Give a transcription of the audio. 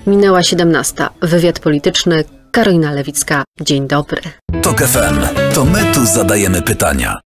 Minęła 17. Wywiad polityczny. Karolina Lewicka. Dzień dobry. TOK FM. To my tu zadajemy pytania.